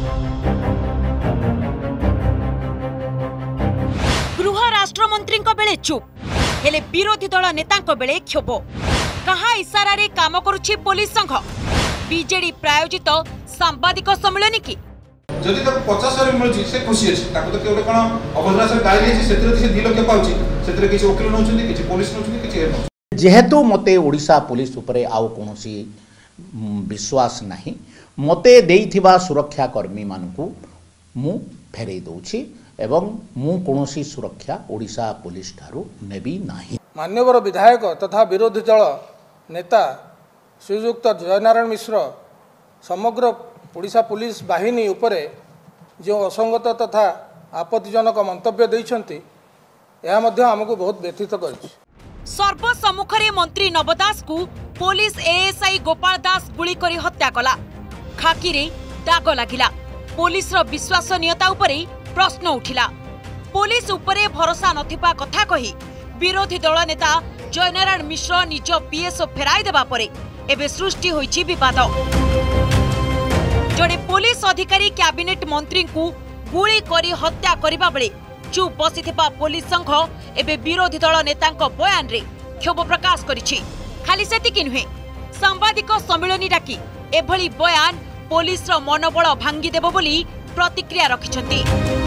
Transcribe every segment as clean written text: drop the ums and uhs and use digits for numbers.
गृह राष्ट्रमंत्री बेले चुप हेले विरोधी दल नेता बेले क्षोभ कहा इशारा रे काम करुछि पुलिस संघ बीजेडी प्रायोजित सांबादिक सम्मेलन की जदि तक 50 मिलुछि से खुशी अछि ताको तो केवल कोन अवधरा से गाड़ी लेछि सेतरे से 2 लाख पाउछि सेतरे किछि वकील नउछन्ति किछि पुलिस नउछन्ति किछि हेन जेहेतु मते ओडिशा पुलिस उपरे आउ कोनोसी विश्वास नहीं मते देइथिबा सुरक्षा कर्मी मानकु मु फेरै दउछि एवं मु कोनोसी सुरक्षा ओडिशा पुलिस ठारू नेबी नाही। मान्यवर विधायक तथा विरोधी दल नेता श्रीयुक्त जयनारायण मिश्र समग्र ओडिशा पुलिस बाहिनी उपरे जो असंगत तथा आपत्तिजनक मंतव्य देइछन्ति यह मध्य हमकु बहुत व्यथित करछि। सर्वसम्मुखरे मंत्री नव दास को पुलिस एएसआई गोपाल दास गुली करी हत्या कला खाकी रे दाग लागिला पुलिस रो विश्वसनीयता उपरे प्रश्न उठिला पुलिस उपरे भरोसा नथिबा कथा कही विरोधी दल नेता जयनारायण मिश्र निज पीएसओ फेराई देबा परे एबे सृष्टि होईछि विवाद। जड़े पुलिस अधिकारी कैबिनेट मंत्री को गुली करी हत्या करिबा बेले चुप बसिथिबा पुलिस संघ एबे विरोधी दल नेतांको बयान रे क्षोभ प्रकाश करिछि। खाली सेतिकी नुहे सांबादिक सम्मेलन डाकी एभली बयान पुलिस रो मनोबल भांगी देबो बोली प्रतिक्रिया रखिछन्ति।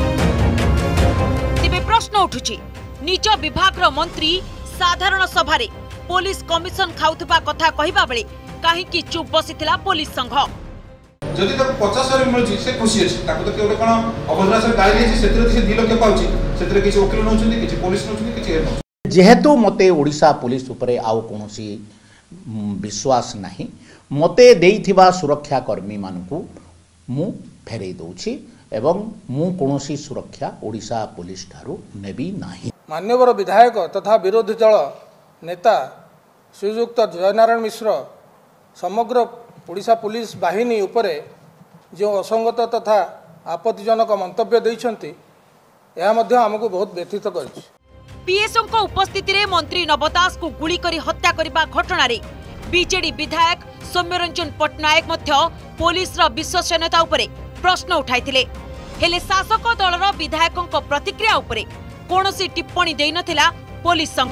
तेबे प्रश्न उठुछि निज विभाग रो मंत्री साधारण सभा रे पुलिस कमिशन खाउथबा कथा कहिबा बेले काहे कि चुप बसिथिला पुलिस संघ जदि तक 50 मिलुछि से खुशी अछि ताको तो केवल कोन अवधरा से गाड़ी लेछि सेतरे से 2 लाख पाउछि सेतरे किछि वकील नउछन्ति किछि पुलिस नउछन्ति किछि हेन जेहेतु मते ओडिशा पुलिस उपरे आउ कोनोसी विश्वास नहीं मते देइथिबा सुरक्षा कर्मी मानकु मु फेरै दउछि एवं मु कोनोसी सुरक्षा ओडिशा पुलिस ठारू नेबी नाही। मान्यवर विधायक तथा विरोधी दल नेता श्रीयुक्त जयनारायण मिश्र समग्र ओडिशा पुलिस बाहिनी उपरे जो असंगत तथा आपत्तिजनक मंतव्य देइछन्ति यह मध्य हमकु बहुत व्यथित करछि। पीएसओ को उपस्थिति रे मंत्री नव दास को गुली करी हत्या करिबा घटना रे बीजेडी विधायक सौम्यरंजन पटनायक मध्य पुलिस रो विश्वसनीयता उपरे प्रश्न उठाइथिले हेले शासक दलर विधायकक प्रतिक्रिया उपरे कोनोसी टिप्पणी देइ नथिला पुलिस संघ।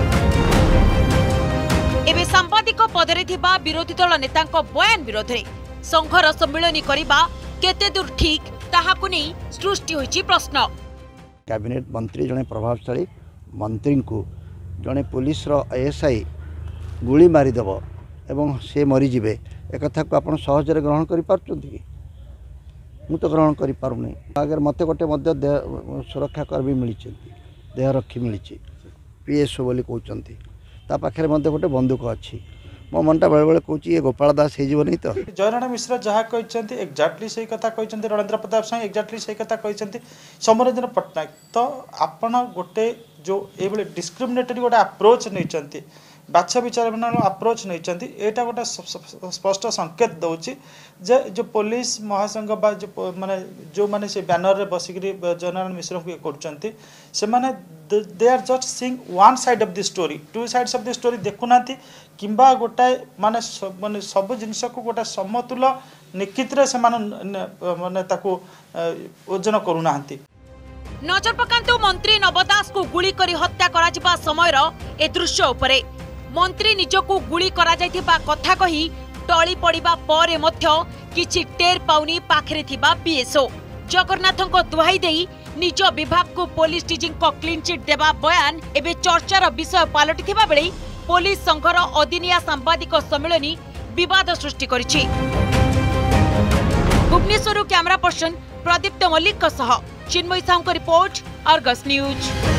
एबे सांबादिक पदरे थिबा विरोधी दल नेतांक बयान विरोध रे संघर सम्मेलन करिबा केते दूर ठीक ताहाकु नै सृष्टि होइछि प्रश्न। कैबिनेट मंत्री जने प्रभावशाली मंत्री को जने पुलिस रो एएसआई गुली मारी देव एवं से मरीजे एक कथा को आप सहज ग्रहण कर कि मु तो ग्रहण कर पारुनी अगर मत गोटे सुरक्षा कर्मी मिली देहरक्षी मिली पीएसओ बोली कहते पाखे मत गोटे बंदूक अच्छी मो मनटा बेले बेले कहूँ ये गोपाल दास हो तो जयनारायण मिश्र जहाँ कहते एक्जाक्टली से कथा कहते रणेंद्र प्रताप साई एक्जाक्टली से कथा कहते सौम्यरंजन पटनायक तो आपण गोटे जो ये डिस्क्रिमिनेटरी गोटे अप्रोच नहीं बाछा विचार अप्रोच नहीं एटा गोटे स्पष्ट संकेत दौची जे जो पुलिस महासंघ बा जो माने जो माने से बैनर रे बसिक जयनारायण मिश्र को करछंती से माने they are just seeing one side of the story two sides of the story देखुनांती किंबा गोटा माने सब जिनिस को गोटा समतुल निकित रे से माने ताको ओजन करूनांती। नजर पकांतु मंत्री नव दास को गुली करी हत्या करा जिबा समयर ए दृश्य उपरे मंत्री निजको गुली करा जाइथिबा कथा कही टळी पड़िबा परे मध्य किछि टेर पाउनी पाखरे थिबा पीएसओ जगन्नाथको दुहाई देई निज विभाग को पुलिस डीजी को क्लीन चिट देबा बयान एबे चर्चार विषय पालटिथिबा बेले पुलिस संघर अदिनिया सांबादिक सम्मेलन विवाद सृष्टि करिछि। भुवनेश्वर कैमरा पर्सन प्रदीप्त मल्लिक सह Chinmayee Sahu report Argus news.